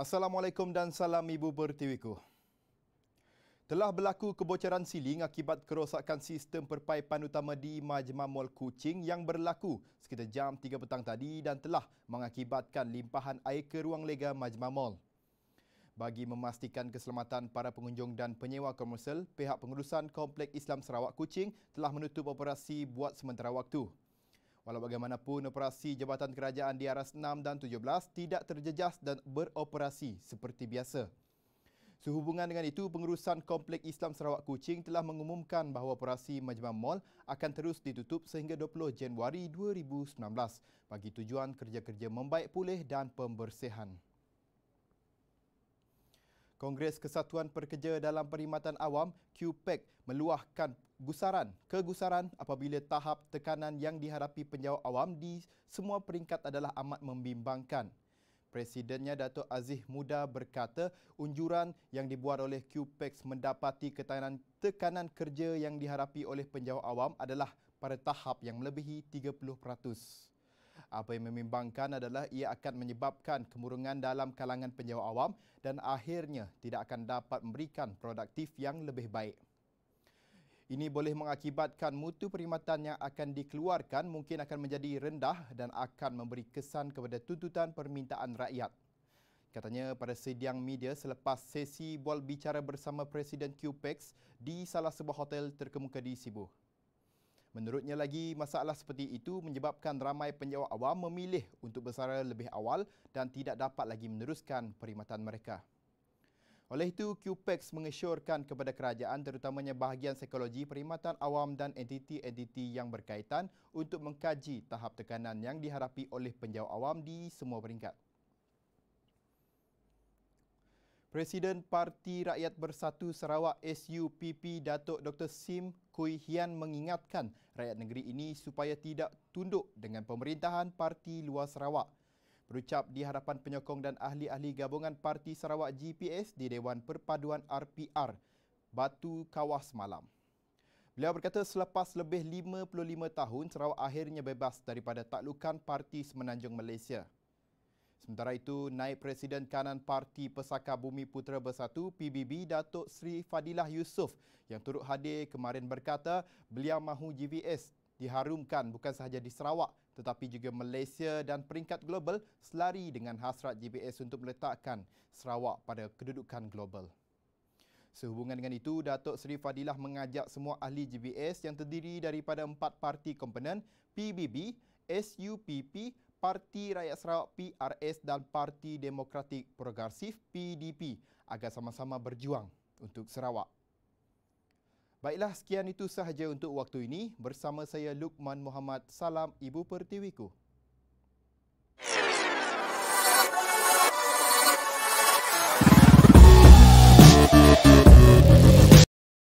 Assalamualaikum dan salam Ibu Pertiwiku. Telah berlaku kebocoran siling akibat kerosakan sistem perpaipan utama di Majmah Mall Kuching yang berlaku sekitar jam 3 petang tadi dan telah mengakibatkan limpahan air ke ruang lega Majmah Mall. Bagi memastikan keselamatan para pengunjung dan penyewa komersial, pihak pengurusan Kompleks Islam Sarawak Kuching telah menutup operasi buat sementara waktu. Walau bagaimanapun, operasi Jabatan Kerajaan di Aras 6 dan 17 tidak terjejas dan beroperasi seperti biasa. Sehubungan dengan itu, pengurusan Kompleks Islam Sarawak Kuching telah mengumumkan bahawa operasi Majmah Mall akan terus ditutup sehingga 20 Januari 2019 bagi tujuan kerja-kerja membaik pulih dan pembersihan. Kongres Kesatuan Pekerja dalam Perkhidmatan Awam QPEC meluahkan kegusaran apabila tahap tekanan yang dihadapi penjawat awam di semua peringkat adalah amat membimbangkan. Presidennya Datuk Aziz Muda berkata unjuran yang dibuat oleh QPEC mendapati tekanan kerja yang dihadapi oleh penjawat awam adalah pada tahap yang melebihi 30%. Apa yang membimbangkan adalah ia akan menyebabkan kemurungan dalam kalangan penjawat awam dan akhirnya tidak akan dapat memberikan produktif yang lebih baik. Ini boleh mengakibatkan mutu perkhidmatan yang akan dikeluarkan mungkin akan menjadi rendah dan akan memberi kesan kepada tuntutan permintaan rakyat. Katanya pada sidang media selepas sesi bual bicara bersama Presiden QPEC di salah sebuah hotel terkemuka di Sibu. Menurutnya lagi, masalah seperti itu menyebabkan ramai penjawat awam memilih untuk bersara lebih awal dan tidak dapat lagi meneruskan perkhidmatan mereka. Oleh itu, QPEC mengesyorkan kepada kerajaan terutamanya bahagian psikologi perkhidmatan awam dan entiti-entiti yang berkaitan untuk mengkaji tahap tekanan yang dihadapi oleh penjawat awam di semua peringkat. Presiden Parti Rakyat Bersatu Sarawak SUPP Datuk Dr. Sim Kui Hian mengingatkan rakyat negeri ini supaya tidak tunduk dengan pemerintahan Parti Luar Sarawak. Berucap di hadapan penyokong dan ahli-ahli gabungan Parti Sarawak GPS di Dewan Perpaduan RPR, Batu Kawas malam. Beliau berkata selepas lebih 55 tahun, Sarawak akhirnya bebas daripada taklukan Parti Semenanjung Malaysia. Sementara itu, Naib Presiden Kanan Parti Pesaka Bumi Putera Bersatu PBB Datuk Sri Fadilah Yusof yang turut hadir kemarin berkata beliau mahu GVS diharumkan bukan sahaja di Sarawak tetapi juga Malaysia dan peringkat global selari dengan hasrat GPS untuk meletakkan Sarawak pada kedudukan global. Sehubungan dengan itu, Datuk Seri Fadilah mengajak semua ahli GPS yang terdiri daripada 4 parti komponen PBB, SUPP, Parti Rakyat Sarawak PRS dan Parti Demokratik Progresif PDP agar sama-sama berjuang untuk Sarawak. Baiklah, sekian itu sahaja untuk waktu ini. Bersama saya Lukman Muhammad. Salam Ibu Pertiwiku.